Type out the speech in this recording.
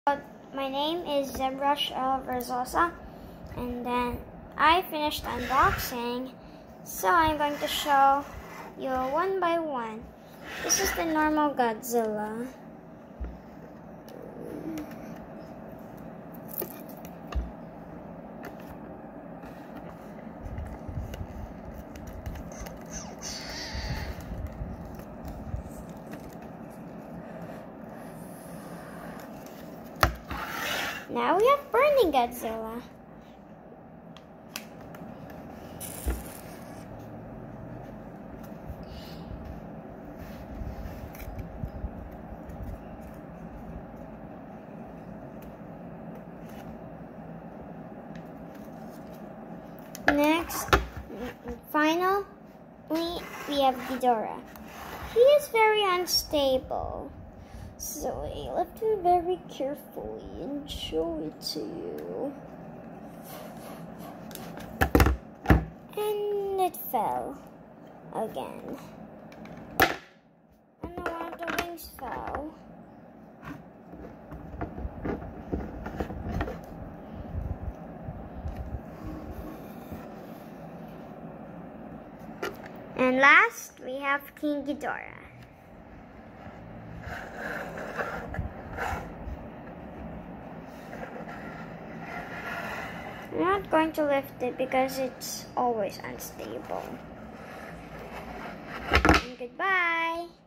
My name is ZebRush Verzosa, and then I finished unboxing, so I'm going to show you one by one. This is the normal Godzilla. Now we have Burning Godzilla. Next, finally, we have Ghidorah. He is very unstable, so I left him very carefully and show it to you. And it fell again. And one of the wings fell. And last, we have King Ghidorah. I'm not going to lift it because it's always unstable. And goodbye.